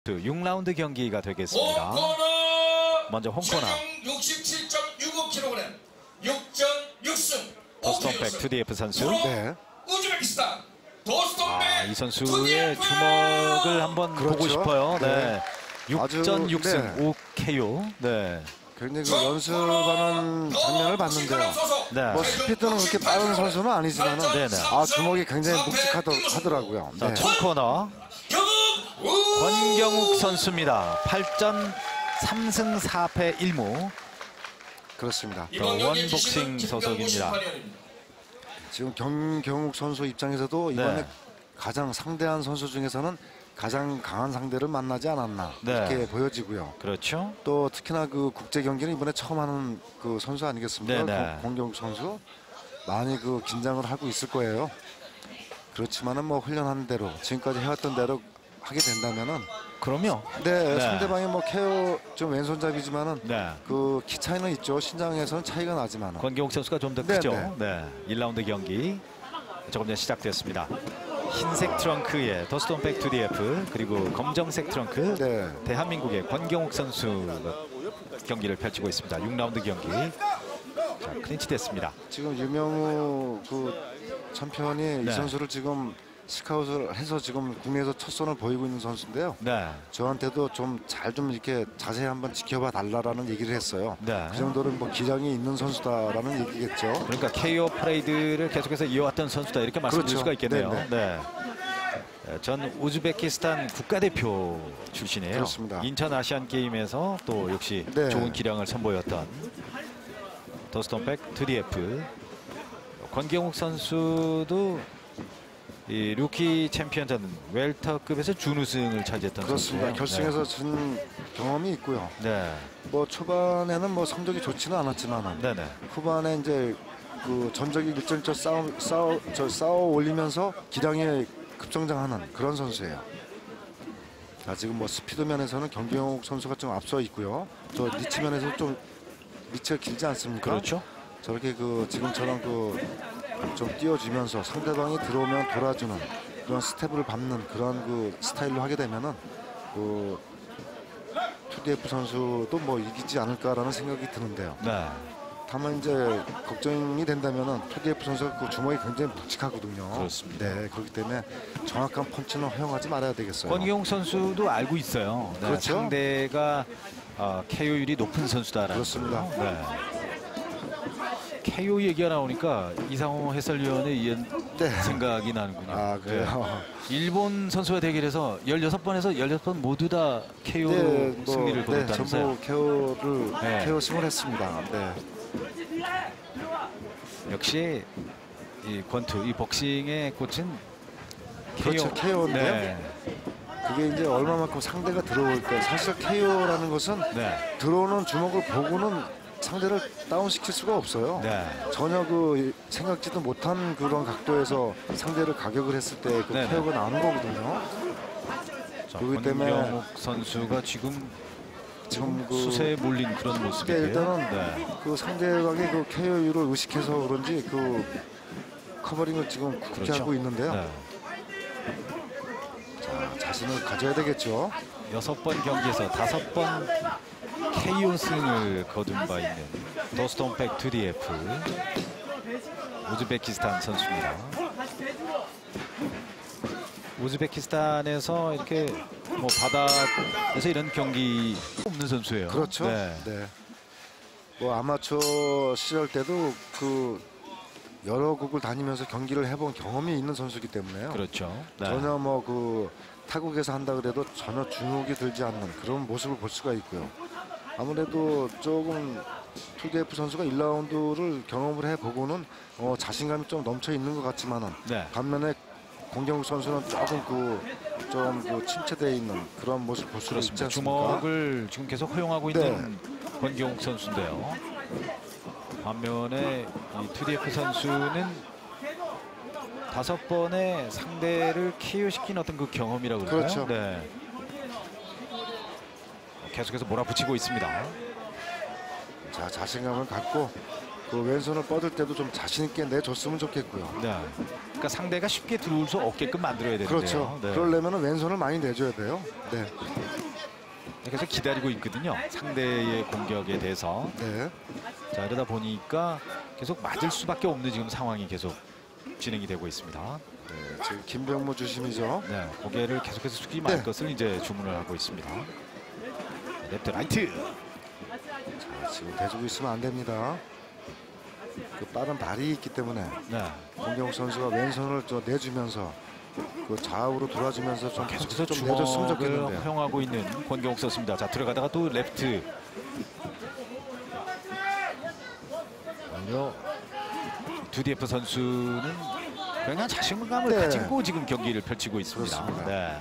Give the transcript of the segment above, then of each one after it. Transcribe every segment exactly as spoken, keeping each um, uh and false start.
육 라운드 경기가 되겠습니다. 먼저 홍코너 육십칠 점 육오 킬로그램 육 전 육 승 도스톤백 투디에프 선수. 네. 우즈베키스탄 도스톤백. 아, 이 선수의 주먹을 한번 그렇죠. 보고 싶어요. 네. 네. 육 전 육 승 네. 오 케이오. 네. 굉장히 그 연습하는 장면을 봤는데요. 네. 뭐 스피드는 그렇게 빠른 선수는 아니지만 네네. 아 주먹이 굉장히 묵직하더라고요. 자, 네. 홍코너 권경욱 선수입니다. 팔 전 삼 승 사 패 일 무. 그렇습니다. 원복싱 소속입니다. 지금 경경욱 선수 입장에서도 이번에 네. 가장 상대한 선수 중에서는 가장 강한 상대를 만나지 않았나 네. 이렇게 보여지고요. 그렇죠. 또 특히나 그 국제 경기는 이번에 처음 하는 그 선수 아니겠습니까? 네네. 권경욱 선수 많이 그 긴장을 하고 있을 거예요. 그렇지만은 뭐 훈련한 대로 지금까지 해왔던 대로 하게 된다면은 그럼요. 네, 네. 상대방이 뭐 케어 좀 왼손잡이지만은 네. 그 키 차이는 있죠. 신장에서는 차이가 나지만은. 권경욱 선수가 좀 더 네, 크죠. 네. 네. 일 라운드 경기 조금 전 시작됐습니다. 흰색 트렁크에 도스톤백 투디에프 그리고 검정색 트렁크 네. 대한민국의 권경욱 선수가 경기를 펼치고 있습니다. 육 라운드 경기. 자, 클린치 됐습니다. 지금 유명우 그 챔피언이 네. 이 선수를 지금 스카웃을 해서 지금 국내에서 첫 손을 보이고 있는 선수인데요. 네. 저한테도 좀 잘 좀 이렇게 자세히 한번 지켜봐 달라라는 얘기를 했어요. 네. 그 정도로 뭐 기량이 있는 선수다라는 얘기겠죠. 그러니까 케이오 퍼레이드를 계속해서 이어왔던 선수다 이렇게 말씀드릴 그렇죠. 수가 있겠네요. 네, 네. 전 우즈베키스탄 국가대표 출신이에요. 그렇습니다. 인천 아시안 게임에서 또 역시 네. 좋은 기량을 선보였던 도스톤백 투디에프. 권경욱 선수도 이 루키 챔피언전 웰터급에서 준우승을 차지했던 그렇습니다. 선수예요. 결승에서 진 경험이 있고요. 네. 뭐 초반에는 뭐 성적이 좋지는 않았지만 네, 네. 후반에 이제 그 전적이 일정적 싸움 싸워 저 싸워 올리면서 기량이 급성장하는 그런 선수예요. 자, 지금 뭐 스피드 면에서는 경경욱 선수가 좀 앞서 있고요. 저 리치 면에서 좀 리치가 길지 않습니까? 그렇죠. 저렇게 그 지금처럼 그 좀 띄워주면서 상대방이 들어오면 돌아주는 그런 스텝을 밟는 그런 그 스타일로 하게 되면은 그 투디에프 선수도 뭐 이기지 않을까라는 생각이 드는데요. 네. 다만 이제 걱정이 된다면은 투디에프 선수가 그 주먹이 굉장히 묵직하거든요. 그렇습니다. 네, 그렇기 때문에 정확한 펀치는 허용하지 말아야 되겠어요. 권경욱 선수도 알고 있어요. 네, 그렇죠. 상대가 어, 케이오율이 높은 선수다라는 그렇습니다. 거요. 네. 케이오 얘기가 나오니까 이상호 해설위원의 이런 네. 생각이 나는군요. 아, 그래요? 네. 일본 선수와 대결해서 열여섯 번에서 열여섯 번 모두 다 케이오로 네, 뭐, 승리를 네, 거뒀다면서요. 전부 케어를 네. 케어 승을 했습니다. 네. 역시 이 권투, 이 복싱의 꽃은 케이오. 그렇죠, 케어인데요. 네. 그게 이제 얼마만큼 상대가 들어올 때 사실 케이오라는 것은 네. 들어오는 주먹을 보고는 상대를 다운시킬 수가 없어요. 네. 전혀 그 생각지도 못한 그런 각도에서 상대를 가격을 했을 때 그 네네. 케어가 나오는 거거든요. 자, 그렇기 때문에 권경욱 선수가 지금 지금 그 수세에 몰린 그런 이게 모습이에요. 일단은 네. 그 상대방의 그 케어율을 의식해서 그런지 그 커버링을 지금 굳게 그렇죠. 하고 있는데요. 네. 자, 자신을 가져야 되겠죠. 여섯 번 경기에서 다섯 번 케이오 승을 거둔 바 있는 도스톤백 투디에프 우즈베키스탄 선수입니다. 우즈베키스탄에서 이렇게 뭐 바다에서 이런 경기 없는 선수예요. 그렇죠. 네. 네. 뭐 아마추어 시절 때도 그 여러 국을 다니면서 경기를 해본 경험이 있는 선수이기 때문에요. 그렇죠. 네. 전혀 뭐 그 타국에서 한다 그래도 전혀 주눅이 들지 않는 그런 모습을 볼 수가 있고요. 아무래도 조금 투디에프 선수가 일 라운드를 경험을 해보고는 어, 자신감이 좀 넘쳐 있는 것 같지만은 네. 반면에 반면에 공경욱 선수는 조금 그 좀 그 침체되어 있는 그런 모습 볼 수가 있지 그렇습니다. 않습니까? 주먹을 지금 계속 허용하고 있는 권경욱 선수인데요. 반면에 이 투디에프 선수는 다섯 번의 상대를 케이오시킨 어떤 그 경험이라고 그럴까요? 그렇죠. 네. 계속해서 몰아붙이고 있습니다. 자, 자신감을 갖고 그 왼손을 뻗을 때도 좀 자신 있게 내줬으면 좋겠고요. 네. 그러니까 상대가 쉽게 들어올 수 없게끔 만들어야 되는데요. 그렇죠. 네. 그러려면 왼손을 많이 내줘야 돼요. 네. 그래서 기다리고 있거든요. 상대의 공격에 대해서. 네. 자, 이러다 보니까 계속 맞을 수밖에 없는 지금 상황이 계속 진행이 되고 있습니다. 네, 지금 김병모 주심이죠. 네, 고개를 계속해서 숙이지 말 네. 것을 이제 주문을 하고 있습니다. 레프트 라이트. 자, 지금 대주고 있으면 안 됩니다. 그 빠른 발이 있기 때문에 네. 권경욱 선수가 왼손을 저 내주면서 그 좌우로 돌아주면서 좀 계속해서 좀 내줬으면 주먹을 좋겠는데요. 허용하고 있는 권경욱 선수입니다. 자, 들어가다가 또 레프트. 오히려 투디에프 선수는 그냥 자신감을 네. 가지고 지금 경기를 펼치고 있습니다. 그렇습니다. 네.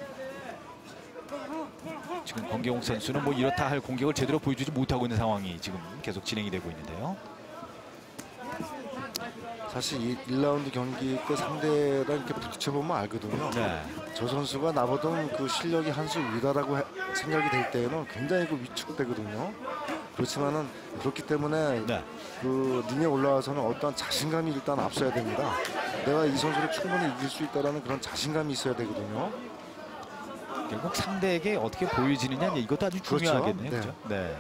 지금 권경욱 선수는 뭐 이렇다 할 공격을 제대로 보여주지 못하고 있는 상황이 지금 계속 진행이 되고 있는데요. 사실 이 일 라운드 경기 때 상대랑 이렇게 부딪혀보면 알거든요. 네. 저 선수가 나보던 그 실력이 한 수 위다라고 해- 생각이 될 때에는 굉장히 그 위축되거든요. 그렇지만은 그렇기 때문에 네. 그 링에 올라와서는 어떤 자신감이 일단 앞서야 됩니다. 내가 이 선수를 충분히 이길 수 있다라는 그런 자신감이 있어야 되거든요. 결국 상대에게 어떻게 보여지느냐 이것도 아주 그렇죠. 중요하겠네요. 네. 그렇죠? 네.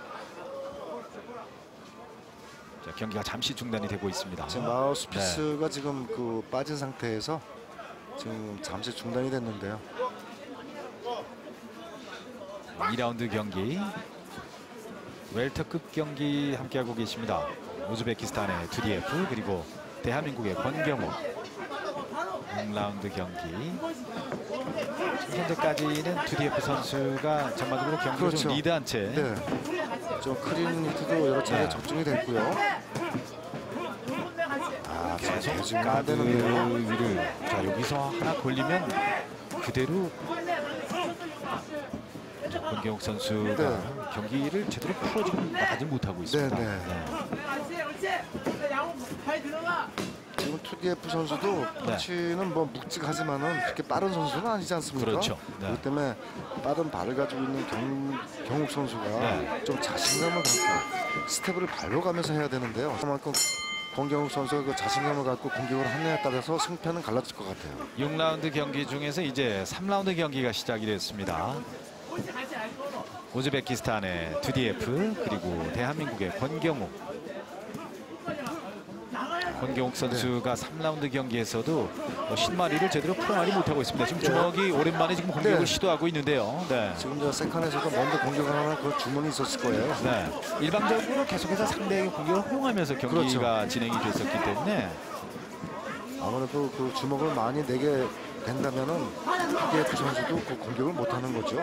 자, 경기가 잠시 중단이 되고 있습니다. 지금 마우스피스가 지금 그 빠진 상태에서 지금 잠시 중단이 됐는데요. 이 라운드 경기 웰터급 경기 함께하고 계십니다. 우즈베키스탄의 투디에프 그리고 대한민국의 권경욱. 육 라운드 경기. 지금 현재까지는 투디에프 선수가 전반적으로 경기를 그렇죠. 좀 리드한 채. 네. 좀 크린 히트도 여러 차례 네. 적중이 됐고요. 아, 계속 대중이 안 가드 되는데요. 위를 자 여기서 하나 걸리면 그대로 자, 권경욱 선수가 네. 경기를 제대로 풀어 지금 나가지 못하고 있습니다. 네, 네. 지금 투디에프 선수도 터치는 뭐 묵직하지만은 그렇게 빠른 선수는 아니지 않습니까? 그렇죠. 네. 그렇기 때문에 빠른 발을 가지고 있는 경, 경욱 선수가 네. 좀 자신감을 갖고 스텝을 밟아가면서 해야 되는데요. 그만큼 권경욱 선수가 그 자신감을 갖고 공격을 하느냐에 따라서 승패는 갈라질 것 같아요. 육 라운드 경기 중에서 이제 삼 라운드 경기가 시작이 됐습니다. 우즈베키스탄의 투디에프 그리고 대한민국의 권경욱. 권경욱 선수가 삼 라운드 경기에서도 뭐 신마리를 제대로 풀어나지 못하고 있습니다. 지금 주먹이 오랜만에 지금 공격을 네. 시도하고 있는데요. 네. 지금 저 세컨에서도 먼저 공격을 하는 그 주문이 있었을 거예요. 네. 일방적으로 계속해서 상대의 공격을 허용하면서 경기가 그렇죠. 진행이 됐었기 때문에 아무래도 그 주먹을 많이 내게 된다면은 투디에프 선수도 그 공격을 못하는 거죠.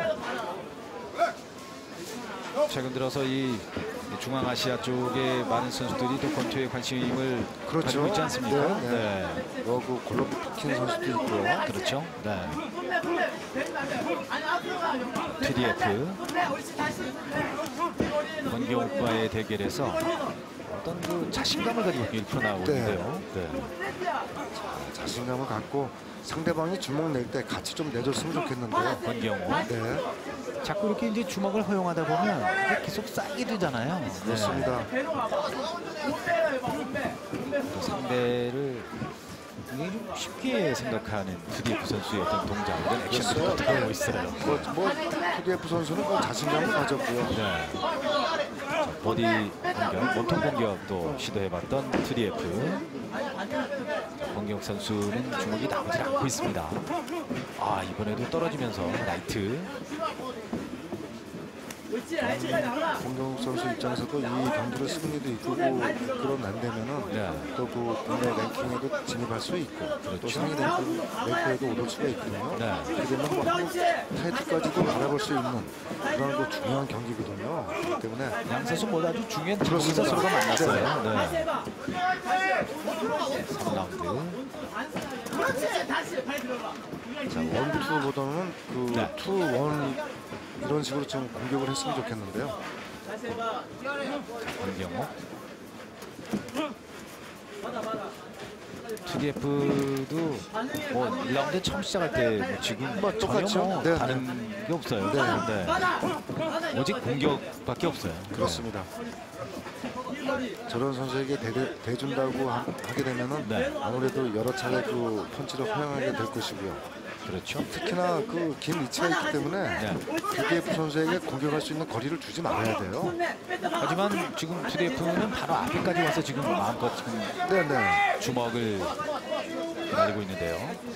최근 들어서 이 중앙아시아 쪽에 많은 선수들이 또 권투에 관심을 그렇죠. 가지고 있지 않습니까? 네, 네. 뭐그 골로프킨 선수도 있고요. 그렇죠. 네. 투디에프 권경욱과의 대결에서 어떤 그 자신감을 가지고 경기를 풀어나오고 네. 있는데요. 네. 자신감을 갖고 상대방이 주먹 낼 때 같이 좀 내줬으면 좋겠는데요. 권경욱. 네, 자꾸 이렇게 이제 주먹을 허용하다 보면 이게 계속 쌓이게 되잖아요. 네. 그렇습니다. 또 상대를 굉장히 좀 쉽게 생각하는 투디에프 선수의 어떤 동작, 이런 액션들을 그렇죠. 나타나고 있어요. 뭐, 뭐 투디에프 선수는 그 자신감을 가졌고요. 네. 자, 버디 공격, 몸통 공격도 시도해봤던 투디에프. 권경욱 선수는 주먹이 나오지 않고 있습니다. 아, 이번에도 떨어지면서 라이트. 권경욱 선수 입장에서도 이 경기를 승리도 이끌고 그런 안 되면은 네. 또 그 국내 랭킹에도 진입할 수 있고 또 상위 랭킹 랭크에도 오를 수가 있거든요. 네. 그렇게 되면 뭐 한국 타이틀까지도 바라볼 수 있는 그런 그 중요한 경기거든요. 그렇기 때문에 양 선수 모두 아주 중요한 기록 그렇습니다. 선수가 만났어요. 네. 삼 라운드. 자, 원투보다는 그 네. 투, 원 이런 식으로 좀 공격을 했으면 좋겠는데요. 권경욱. 투디에프도 뭐 일 라운드 처음 시작할 때뭐 지금 뭐 똑같죠. 전혀 뭐 네, 다른 게 없어요. 네. 네. 오직 공격밖에 없어요. 그렇습니다. 저런 선수에게 대, 대준다고 하, 하게 되면은 네. 아무래도 여러 차례 그 펀치를 허용하게 될 것이고요. 그렇죠. 특히나 그 긴 리치가 있기 때문에 네. 투디에프 선수에게 공격할 수 있는 거리를 주지 말아야 돼요. 하지만 지금 투디에프는 바로 앞에까지 와서 지금 마음껏 지금 네네. 주먹을 날리고 있는데요.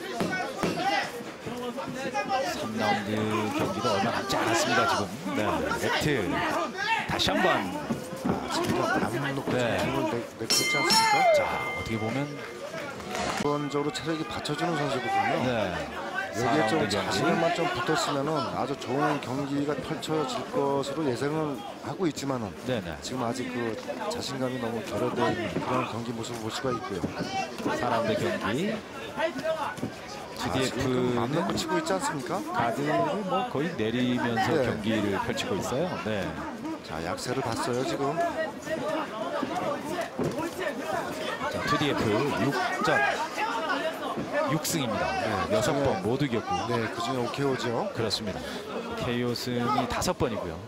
삼 라운드 경기가 얼마 남지 않았습니다. 지금. 네. 레트 다시 한번. 지금 안 놓고 네. 힘을 내, 내고 있지 않습니까? 자, 어떻게 보면 기본적으로 체력이 받쳐주는 선수거든요. 네. 여기에 좀 경기. 자신감만 좀 붙었으면은 아주 좋은 경기가 펼쳐질 것으로 예상을 하고 있지만은 네네. 지금 아직 그 자신감이 너무 결여된 그런 경기 모습을 볼 수가 있고요. 사 라운드 경기. 아, 지금 맘 놓고 투디에프는 치고 있지 않습니까? 가드를 뭐 거의 내리면서 네. 경기를 펼치고 있어요. 네. 자, 약세를 봤어요 지금. 자, 투디에프 육 전 육 승입니다. 네, 여섯 그중에- 번 모두 이겼고. 네, 그중에 오케이오죠. 그렇습니다. 케이오 승이 다섯 번이고요.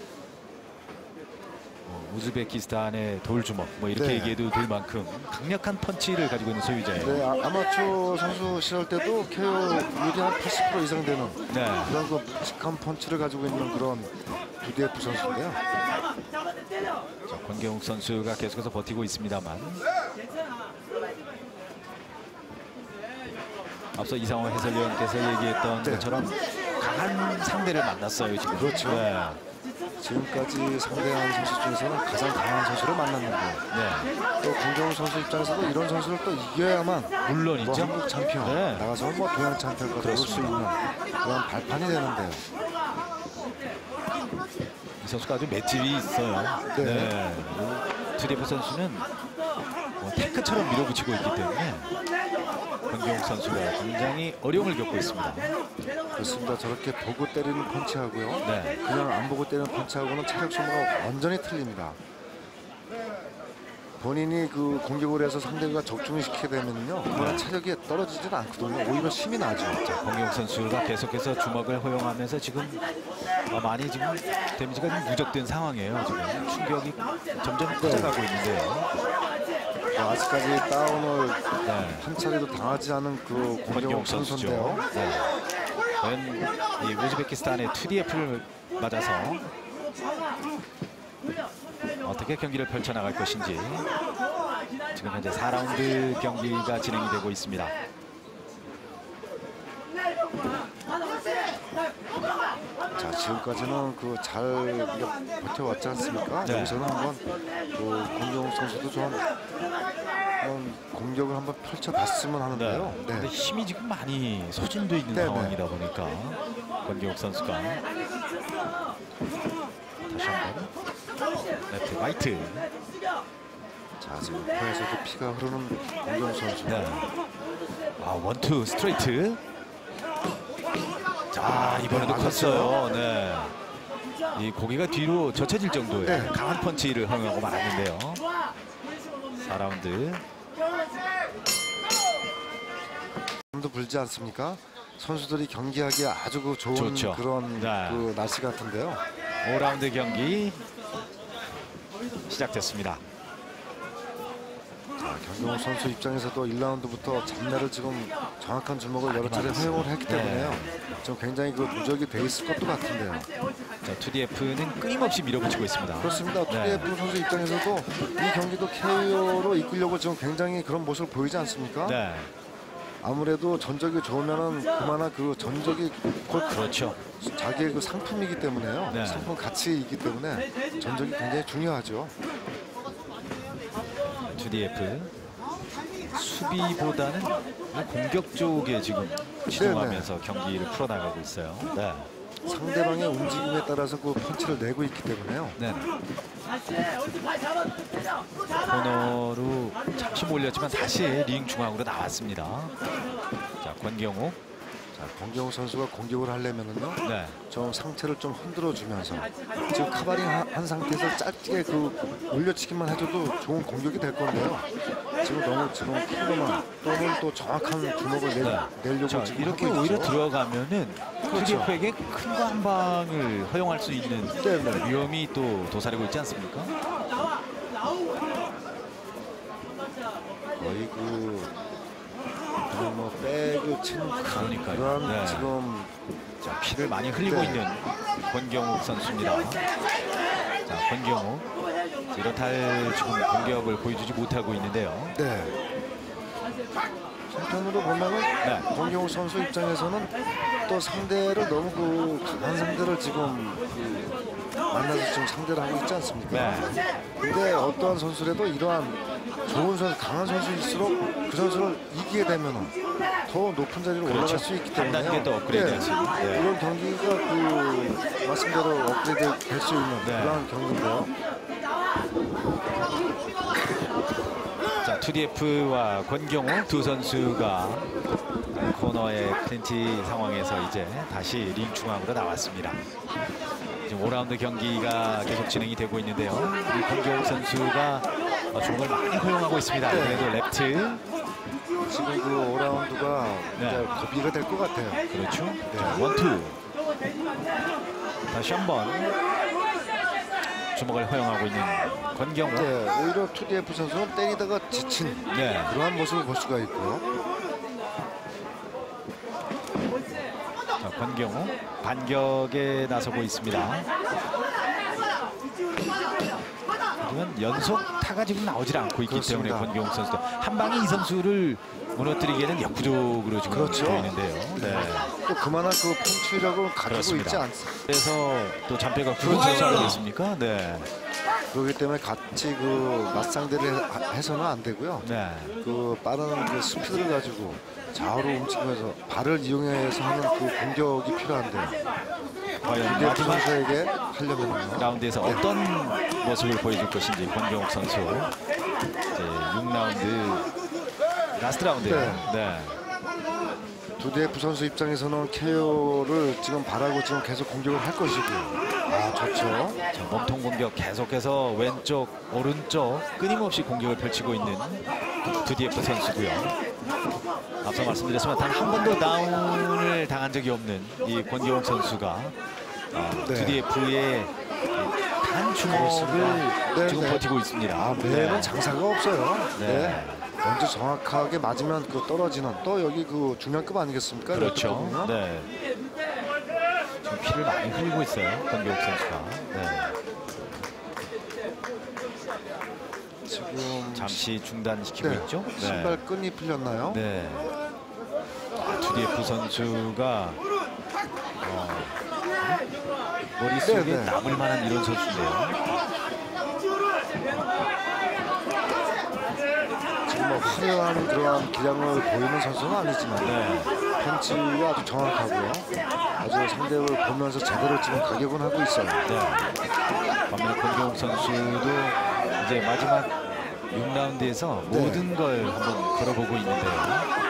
뭐, 우즈베키스탄의 돌주먹 뭐 이렇게 네. 얘기해도 될 만큼 강력한 펀치를 가지고 있는 소유자예요. 네, 아, 아마추어 선수 시절 때도 케이오 율이 한 팔십 퍼센트 이상 되는 네. 그런 그 묵직한 펀치를 가지고 있는 그런 투디에프 선수인데요. 자, 권경욱 선수가 계속해서 버티고 있습니다만 앞서 이상호 해설위원께서 얘기했던 네. 것처럼 강한 상대를 만났어요 지금. 그렇죠. 네. 지금까지 상대한 선수 중에서는 가장 강한 선수를 만났는데 네. 또 김정우 선수 입장에서도 이런 선수를 또 이겨야만 물론 뭐 있죠. 한국 챔피언 네. 나가서 뭐 동양 챔피언과 배울 수 있는 그런 발판이 되는데요. 이 선수가 아주 맷집이 있어요. 네. 네. 투디에프 선수는 뭐 탱크처럼 밀어붙이고 있기 때문에 권경욱 선수가 굉장히 어려움을 겪고 있습니다. 그렇습니다. 저렇게 보고 때리는 펀치하고요. 네. 그냥 안 보고 때리는 펀치하고는 체력 소모가 완전히 틀립니다. 본인이 그 공격을 해서 상대가 적중을 시키게 되면요, 그러나 체력이 떨어지지는 않거든요. 오히려 힘이 나죠. 권경욱 선수가 계속해서 주먹을 허용하면서 지금 어, 많이 지금 데미지가 좀 누적된 상황이에요. 지금 충격이 점점 커져가고 있는데요. 뭐 아직까지 다운을 네. 한 차례도 당하지 않은 그 권경욱 공격력 선수죠. 선수인데요. 네. 과연 이 우즈베키스탄의 투디에프를 맞아서 어떻게 경기를 펼쳐나갈 것인지 지금 현재 사 라운드 경기가 진행이 되고 있습니다. 자, 지금까지는 그 잘 버텨왔지 않습니까? 네. 여기서는 한번 그 공격욱 선수도 좀 한번 공격을 한번 펼쳐봤으면 네. 하는데요. 근데 네. 힘이 지금 많이 소진돼 있는 네, 상황이다 보니까 권경욱 선수가 다시 한번 레프트 라이트. 자, 지금 코에서도 피가 흐르는 공격욱 선수. 네. 아, 원투 스트레이트. 자, 이번에도 네, 컸어요. 네. 이 고개가 뒤로 젖혀질 정도의 네. 강한 펀치를 허용하고 말았는데요. 사 라운드. 도 불지 않습니까? 선수들이 경기하기에 아주 그 좋은 좋죠. 그런 네. 그 날씨 같은데요. 오 라운드 경기 시작됐습니다. 자, 경경욱 선수 입장에서도 일 라운드부터 잡내를 지금 정확한 주먹을 여러 차례 맞았어요. 허용을 했기 네. 때문에요. 좀 굉장히 그 누적이 돼 있을 것도 같은데요. 자, 투디에프는 끊임없이 밀어붙이고 있습니다. 그렇습니다. 네. 투디에프 선수 입장에서도 이 경기도 케이오로 이끌려고 지금 굉장히 그런 모습을 보이지 않습니까? 네. 아무래도 전적이 좋으면은 그만한 그 전적이 곧 그렇죠. 자기의 그 상품이기 때문에요. 네. 상품 가치이기 때문에 전적이 굉장히 중요하죠. 투디에프 수비보다는 공격 쪽에 지금 치중하면서 경기를 풀어나가고 있어요. 네. 상대방의 움직임에 따라서 그 펀치를 내고 있기 때문에요. 네. 코너로 잠시 몰렸지만 다시 링 중앙으로 나왔습니다. 자, 권경욱. 자, 권경욱 선수가 공격을 하려면은요. 네. 좀 상태를 좀 흔들어 주면서 지금 카바링 한, 한 상태에서 짧게 그 올려치기만 해줘도 좋은 공격이 될 건데요. 지금 너무 지금 크로만 또는 또 정확한 주먹을 내, 네. 내려고 자, 지금 이렇게 하고 오히려 있죠. 들어가면은 그렇죠. 투디에프에게 큰 거 한 방을 허용할 수 있는 네, 네. 위험이 또 도사리고 있지 않습니까? 거의 그 그냥 뭐 백을 친 그러니까요. 그런 네. 지금 자, 피를 많이 흘리고 네. 있는 권경욱 선수입니다. 자, 권경욱 이렇다 할 지금 공격을 보여주지 못하고 있는데요. 네. 한편으로 보면은 네. 권경욱 선수 입장에서는 또 상대를 너무 그 강한 상대를 지금 그 만나서 지금 상대를 하고 있지 않습니까? 네. 근데 어떠한 선수라도 이러한 좋은 선수, 강한 선수일수록 그 선수를 이기게 되면은 더 높은 자리로 그렇죠. 올라갈 수 있기 한 때문에 단계 더 업그레이드 할 수 있는. 네. 이런 경기가 그 말씀대로 업그레이드 될 수 있는 네. 그런 경기인데요. 자, 투디에프와 권경욱 두 선수가 코너의 클린치 상황에서 이제 다시 링 중앙으로 나왔습니다. 지금 오 라운드 경기가 계속 진행이 되고 있는데요. 이 권경욱 선수가 종을 많이 허용하고 있습니다. 네. 그래도 랩트. 지금 그 오 라운드가 네. 고비가 될 것 같아요. 그렇죠. 네. 자, 원투. 다시 한번 주먹을 허용하고 있는 권경욱. 네, 오히려 투디에프 선수는 때리다가 지친 네. 그러한 모습을 볼 수가 있고요. 자, 권경욱 반격에 나서고 있습니다. 하지만 연속 타가 지금 나오질 않고 있기 그렇습니다. 때문에 권경욱 선수도 한 방에 이 선수를 무너뜨리기에는 역부족으로 지금 그렇죠. 보이는데요. 네. 또 그만한 그 펀치력을 가지고 그렇습니다. 있지 않습니다. 그래서 또 잔뼈가 그렇죠. 굵어지지 않겠습니까? 네. 그렇기 때문에 같이 그 맞상대를 하- 해서는 안 되고요. 네. 그 빠른 그 스피드를 가지고 좌우로 움직이면서 발을 이용해서 하는 그 공격이 필요한데 과연 투디에프 마지막 선수에게 하려면요. 라운드에서 네. 어떤 모습을 보여줄 것인지 권경욱 선수. 이제 육 라운드 라스트 라운드예요. 네. 네. 투디에프 선수 입장에서는 케어를 지금 바라고 지금 계속 공격을 할 것이고 아 좋죠. 자, 몸통 공격 계속해서 왼쪽 오른쪽 끊임없이 공격을 펼치고 있는 투디에프 선수고요. 앞서 말씀드렸지만 단 한 번도 다운을 당한 적이 없는 이 권경욱 선수가 아, 네. 투디에프의 단 주먹을 네, 지금 네. 버티고 있습니다. 아 매는 네. 장사가 없어요. 네. 네. 먼저 정확하게 맞으면 그 떨어지는 또 여기 그 중량급 아니겠습니까? 그렇죠. 이렇게 보면. 네. 지금 피를 많이 흘리고 있어요. 권경욱 선수가. 네. 지금 잠시 중단시키고 네. 있죠. 네. 신발 끈이 풀렸나요? 네. 아, 투디에프 선수가 어, 머릿속에 네, 네. 남을 만한 이런 선수인데요. 지금 뭐 화려한 그러한 기량을 보이는 선수는 아니지만 네. 펀치가 아주 정확하고요. 아주 상대를 보면서 제대로 지금 가격은 하고 있어요. 네. 반면에 권경욱 선수도 이제 마지막 육 라운드에서 네. 모든 걸 한번 걸어보고 있는데요.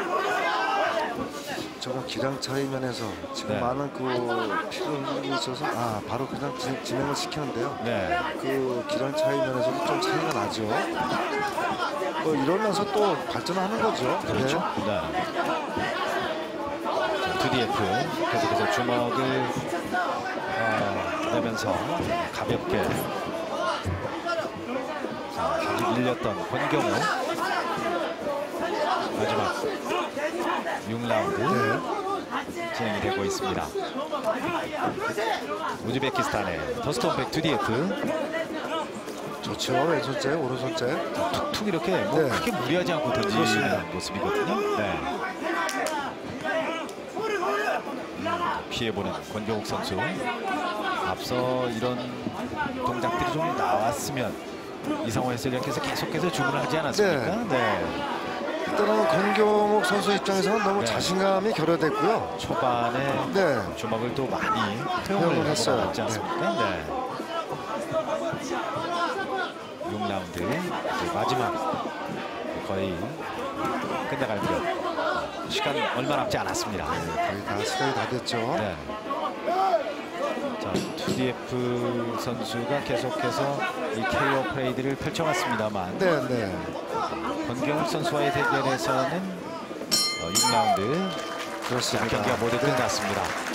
저거 기량 차이 면에서 지금 네. 많은 그 피를 흘리고 있어서 아 바로 그냥 진, 진행을 시키는데요. 네. 그 기량 차이 면에서도 좀 차이가 나죠. 또 이러면서 또 발전하는 거죠. 그렇죠. 네. 네. 자, 투디에프 계속해서 주먹을 어, 내면서 가볍게 자, 아직 밀렸던 권경욱 마지막 육 라운드 진행이 되고 있습니다. 우즈베키스탄의 더스톤백 투디에프 좋죠. 왼손째, 오른손째. 툭툭 이렇게 뭐 네. 크게 무리하지 않고 던지는 그렇습니다. 모습이거든요. 네. 피해보는 권경욱 선수. 앞서 이런 동작들이 좀 나왔으면 이 상황에서 이렇게 해서 계속해서 주문을 하지 않았습니까? 네. 일단은 권경욱 선수 입장에서는 너무 네. 자신감이 결여됐고요. 초반에 네. 주먹을 또 많이 허용을 허용을 했어요. 했지 않습니까? 네. 육 라운드 마지막 거의 끝나갈 것 시간 얼마 남지 않았습니다. 거의 다 시간이 다 됐죠. 네. 자, 투디에프 선수가 계속해서 이 케이오 프레이드를 펼쳐왔습니다만 네, 네. 권경욱 선수와의 대결에서는 어, 육 라운드 그렇습니다. 경기가 모두 네. 끝났습니다.